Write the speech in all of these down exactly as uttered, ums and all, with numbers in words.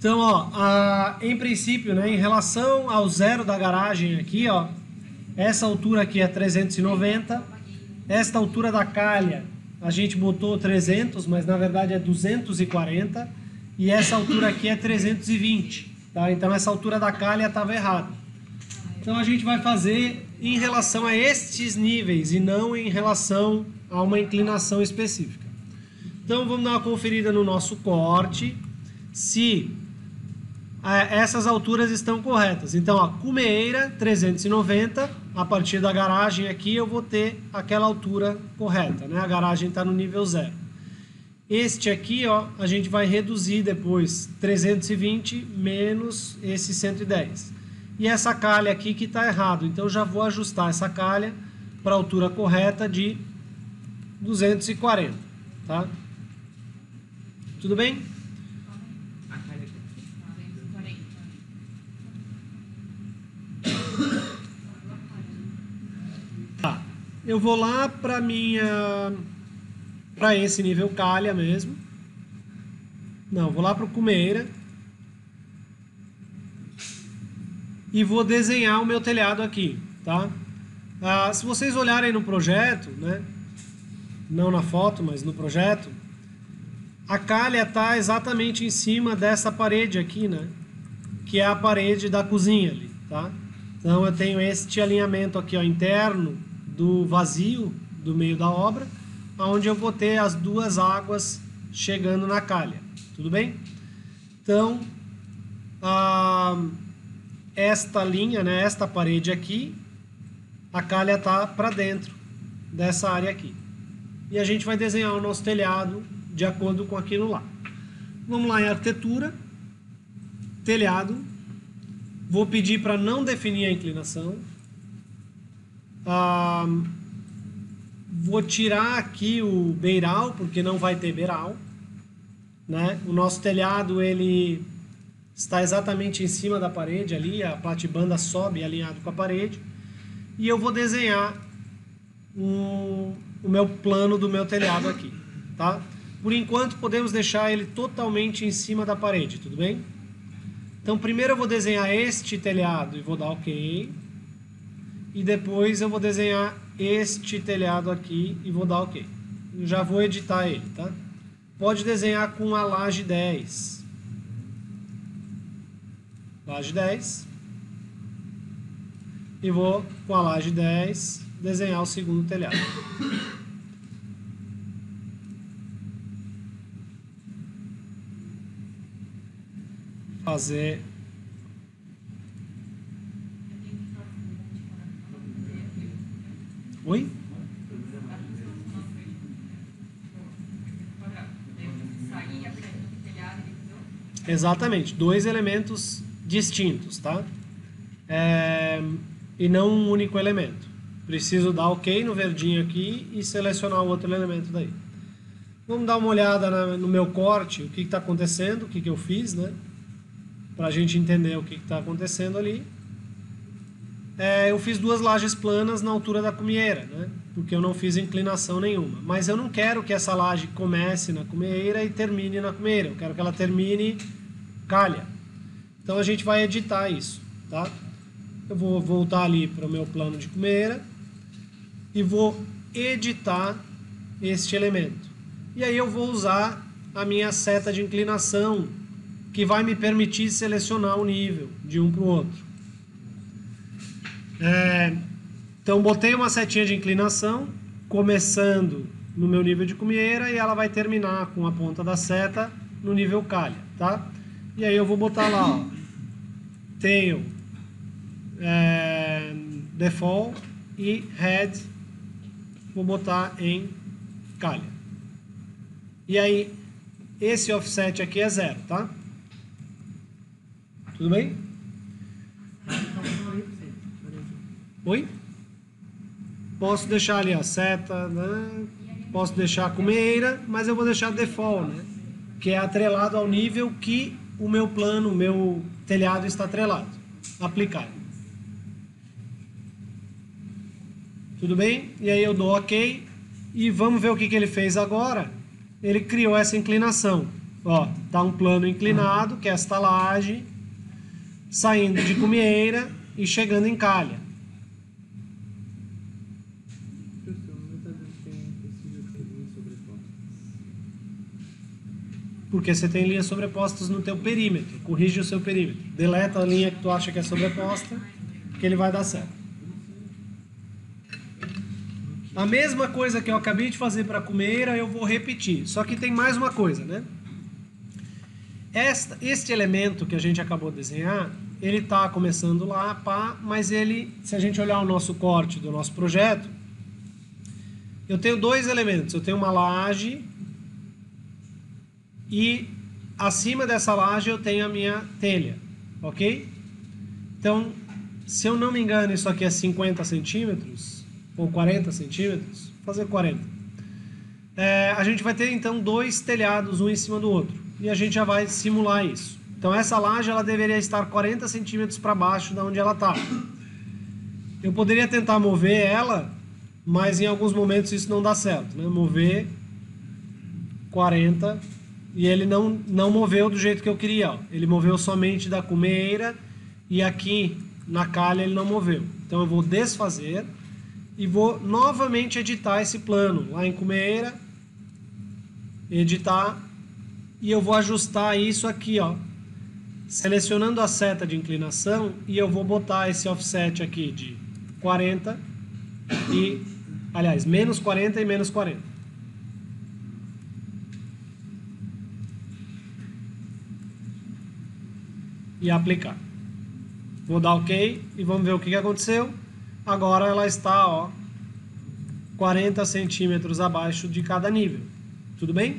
Então, ó, a, em princípio, né, em relação ao zero da garagem aqui, ó, essa altura aqui é trezentos e noventa, esta altura da calha a gente botou trezentos, mas na verdade é duzentos e quarenta, e essa altura aqui é trezentos e vinte, tá? Então essa altura da calha estava errada. Então a gente vai fazer em relação a estes níveis e não em relação a uma inclinação específica. Então vamos dar uma conferida no nosso corte, se essas alturas estão corretas. Então, a cumeeira trezentos e noventa, a partir da garagem aqui eu vou ter aquela altura correta, né? A garagem está no nível zero. Este aqui, ó, a gente vai reduzir depois, trezentos e vinte menos esse cento e dez. E essa calha aqui que está errado, então já vou ajustar essa calha para a altura correta de duzentos e quarenta, tá? Tudo bem? Tá. Eu vou lá para minha, para esse nível calha mesmo. Não, vou lá para o cumeira e vou desenhar o meu telhado aqui, tá? Ah, se vocês olharem no projeto, né? Não na foto, mas no projeto, a calha está exatamente em cima dessa parede aqui, né? Que é a parede da cozinha ali, tá? Então eu tenho este alinhamento aqui, ó, interno do vazio do meio da obra, onde eu vou ter as duas águas chegando na calha, tudo bem? Então, a, esta linha, né, esta parede aqui, a calha está para dentro dessa área aqui. E a gente vai desenhar o nosso telhado de acordo com aquilo lá. Vamos lá em arquitetura, telhado. Vou pedir para não definir a inclinação. Ah, vou tirar aqui o beiral, porque não vai ter beiral, né? O nosso telhado ele está exatamente em cima da parede ali, a platibanda sobe alinhado com a parede. E eu vou desenhar um, o meu plano do meu telhado aqui, tá? Por enquanto podemos deixar ele totalmente em cima da parede, tudo bem? Então primeiro eu vou desenhar este telhado e vou dar OK. E depois eu vou desenhar este telhado aqui e vou dar OK. Eu já vou editar ele, tá? Pode desenhar com a laje dez. Laje dez. E vou com a laje dez desenhar o segundo telhado. Fazer Oi? Exatamente, dois elementos distintos, tá? É, e não um único elemento. Preciso dar OK no verdinho aqui e selecionar o outro elemento daí. Vamos dar uma olhada na, no meu corte, o que está acontecendo, o que, que eu fiz, né? Para a gente entender o que está acontecendo ali. É, eu fiz duas lajes planas na altura da cumieira, né? Porque eu não fiz inclinação nenhuma. Mas eu não quero que essa laje comece na cumieira e termine na cumieira. Eu quero que ela termine calha. Então a gente vai editar isso, tá? Eu vou voltar ali para o meu plano de cumieira e vou editar este elemento. E aí eu vou usar a minha seta de inclinação, que vai me permitir selecionar o nível de um para o outro. É, então botei uma setinha de inclinação, começando no meu nível de cumieira, e ela vai terminar com a ponta da seta no nível calha, tá? E aí eu vou botar lá, ó, tail, é, default e head, vou botar em calha. E aí esse offset aqui é zero, tá? Tudo bem? Oi? Posso deixar ali a seta, né? Posso deixar a cumieira, mas eu vou deixar default, né? Que é atrelado ao nível que o meu plano, o meu telhado está atrelado. Aplicar. Tudo bem? E aí eu dou OK. E vamos ver o que, que ele fez agora. Ele criou essa inclinação. Ó, tá um plano inclinado, que é esta laje, saindo de cumieira e chegando em calha. Porque você tem linhas sobrepostas no teu perímetro. Corrige o seu perímetro. Deleta a linha que tu acha que é sobreposta, que ele vai dar certo. A mesma coisa que eu acabei de fazer para a cumeira, eu vou repetir. Só que tem mais uma coisa, né? Esta, este elemento que a gente acabou de desenhar, ele está começando lá, pá, mas ele, se a gente olhar o nosso corte do nosso projeto, eu tenho dois elementos. Eu tenho uma laje e acima dessa laje eu tenho a minha telha, ok? Então, se eu não me engano, isso aqui é cinquenta centímetros ou quarenta centímetros, vou fazer quarenta. É, a gente vai ter então dois telhados, um em cima do outro, e a gente já vai simular isso. Então essa laje ela deveria estar quarenta centímetros para baixo da onde ela está. Eu poderia tentar mover ela, mas em alguns momentos isso não dá certo, né? Mover quarenta, e ele não, não moveu do jeito que eu queria. Ó. Ele moveu somente da cumeira, e aqui na calha ele não moveu. Então eu vou desfazer e vou novamente editar esse plano. Lá em cumeira, editar, e eu vou ajustar isso aqui, ó, selecionando a seta de inclinação, e eu vou botar esse offset aqui de quarenta, e, aliás, menos quarenta e menos quarenta. E aplicar. Vou dar OK e vamos ver o que aconteceu. Agora ela está, ó, quarenta centímetros abaixo de cada nível. Tudo bem?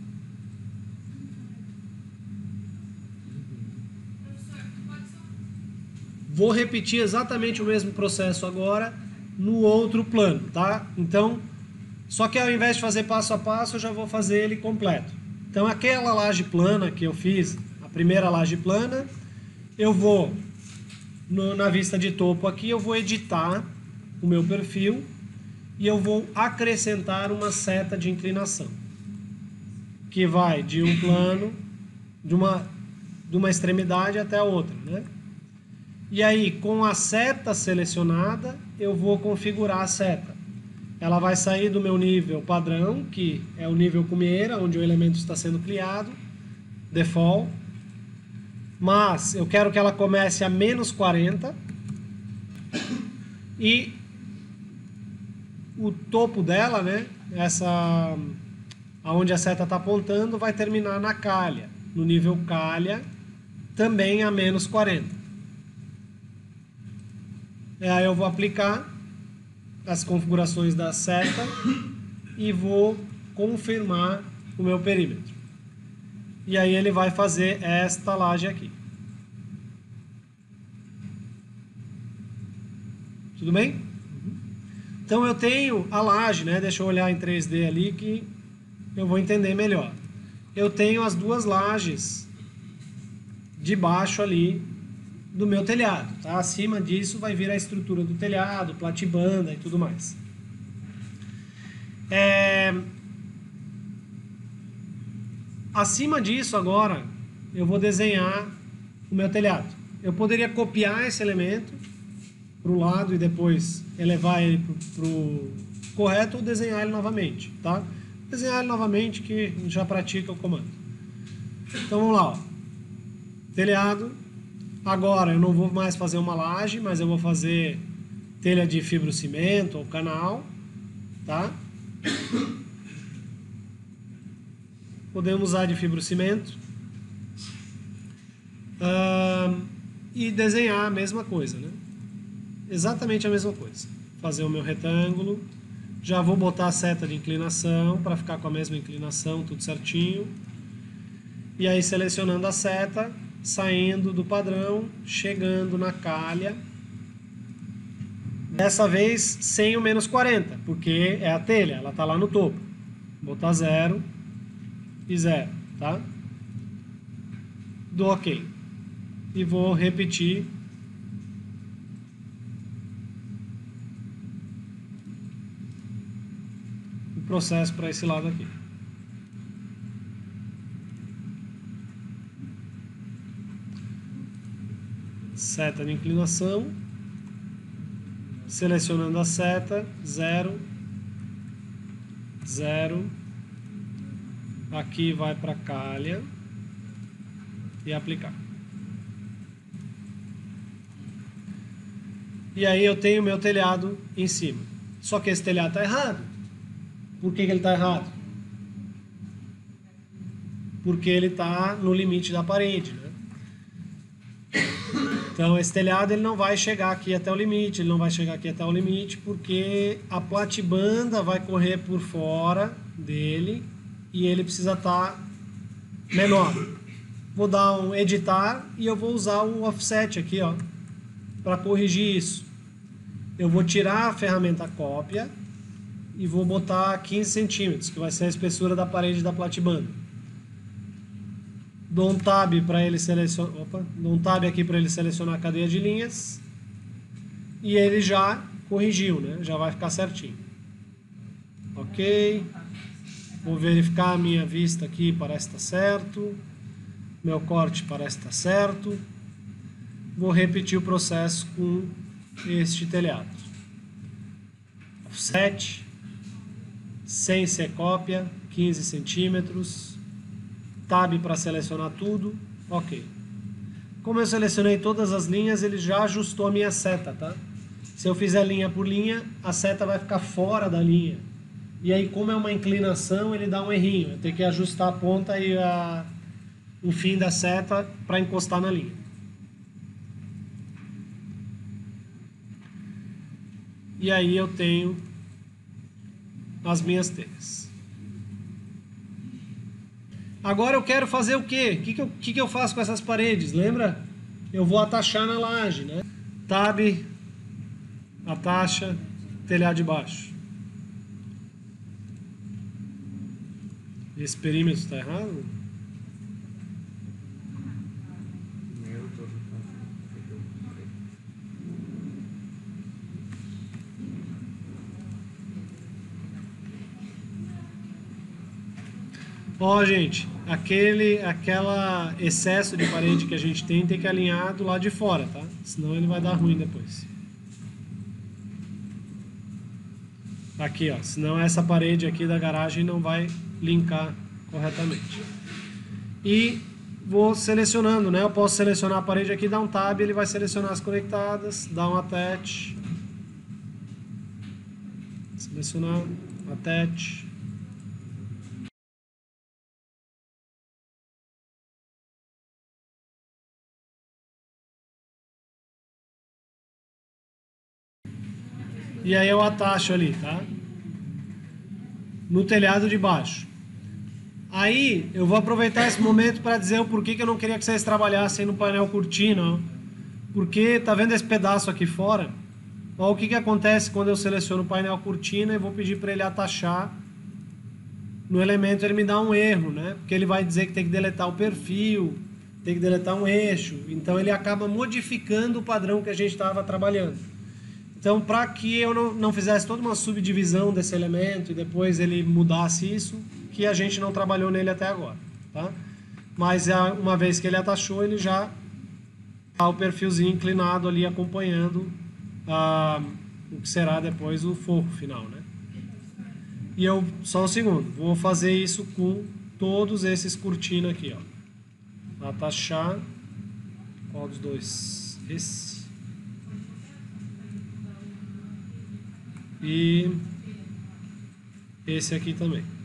Vou repetir exatamente o mesmo processo agora no outro plano, tá? Então, só que ao invés de fazer passo a passo, eu já vou fazer ele completo. Então, aquela laje plana que eu fiz, a primeira laje plana, eu vou, no, na vista de topo aqui, eu vou editar o meu perfil e eu vou acrescentar uma seta de inclinação, que vai de um plano, de uma, de uma extremidade até a outra, né? E aí, com a seta selecionada, eu vou configurar a seta. Ela vai sair do meu nível padrão, que é o nível cumieira, onde o elemento está sendo criado, default. Mas eu quero que ela comece a menos quarenta. E o topo dela, né, essa, aonde a seta está apontando, vai terminar na calha, no nível calha, também a menos quarenta. Aí eu vou aplicar as configurações da seta e vou confirmar o meu perímetro. E aí ele vai fazer esta laje aqui. Tudo bem? Então eu tenho a laje, né? Deixa eu olhar em três D ali que eu vou entender melhor. Eu tenho as duas lajes de baixo ali do meu telhado, tá? Acima disso vai vir a estrutura do telhado, platibanda e tudo mais. É... Acima disso agora eu vou desenhar o meu telhado. Eu poderia copiar esse elemento para o lado e depois elevar ele para o correto ou desenhar ele novamente, tá? Desenhar ele novamente que já pratica o comando. Então vamos lá, ó. Telhado. Agora eu não vou mais fazer uma laje, mas eu vou fazer telha de fibrocimento ou canal, tá? Podemos usar de fibrocimento. Uh, e desenhar a mesma coisa, né? Exatamente a mesma coisa. Fazer o meu retângulo. Já vou botar a seta de inclinação para ficar com a mesma inclinação, tudo certinho. E aí selecionando a seta, saindo do padrão, chegando na calha. Dessa vez sem o menos quarenta, porque é a telha, ela está lá no topo. Vou botar zero e zero, tá? Dou OK. E vou repetir o processo para esse lado aqui. seta de inclinação, selecionando a seta, zero, zero, aqui vai para calha e aplicar. E aí eu tenho meu telhado em cima. Só que esse telhado está errado. Por que que ele está errado? Porque ele está no limite da parede, né? Então esse telhado ele não vai chegar aqui até o limite, ele não vai chegar aqui até o limite, porque a platibanda vai correr por fora dele e ele precisa estar menor. Vou dar um editar e eu vou usar o offset aqui, ó, para corrigir isso. Eu vou tirar a ferramenta cópia e vou botar quinze centímetros, que vai ser a espessura da parede da platibanda. Dou um tab para ele selecionar, opa, dou um tab aqui para ele selecionar a cadeia de linhas e ele já corrigiu, né? Já vai ficar certinho. Ok. Vou verificar a minha vista aqui, parece estar certo. Meu corte parece estar certo. Vou repetir o processo com este telhado. Offset, sem ser cópia, quinze centímetros. Tab para selecionar tudo, ok. Como eu selecionei todas as linhas, ele já ajustou a minha seta, tá? Se eu fizer linha por linha, a seta vai ficar fora da linha. E aí, como é uma inclinação, ele dá um errinho. Eu tenho que ajustar a ponta e a, o fim da seta para encostar na linha. E aí eu tenho as minhas telhas. Agora eu quero fazer o quê? O que, que, eu, que, que eu faço com essas paredes? Lembra? Eu vou atachar na laje, né? Tab, atacha, telhado de baixo. Esse perímetro está errado? Ó, gente, aquele aquela excesso de parede que a gente tem tem que alinhar do lado de fora, tá? Senão ele vai dar ruim depois. Aqui, ó, senão essa parede aqui da garagem não vai linkar corretamente. E vou selecionando, né? Eu posso selecionar a parede aqui, dar um tab, ele vai selecionar as conectadas, dar um attach. Selecionar, attach. E aí eu atacho ali, tá? No telhado de baixo. Aí eu vou aproveitar esse momento para dizer o porquê que eu não queria que vocês trabalhassem no painel cortina, ó. Porque tá vendo esse pedaço aqui fora? Ó, o que que acontece quando eu seleciono o painel cortina e vou pedir para ele atachar no elemento, ele me dá um erro, né? Porque ele vai dizer que tem que deletar o perfil, tem que deletar um eixo, então ele acaba modificando o padrão que a gente estava trabalhando. Então, para que eu não, não fizesse toda uma subdivisão desse elemento e depois ele mudasse isso, que a gente não trabalhou nele até agora, tá? Mas uma vez que ele atachou, ele já tá o perfilzinho inclinado ali acompanhando ah, o que será depois o forro final, né? E eu, só um segundo, vou fazer isso com todos esses cortinas aqui, ó. Atachar, qual dos dois? Esse. E esse aqui também.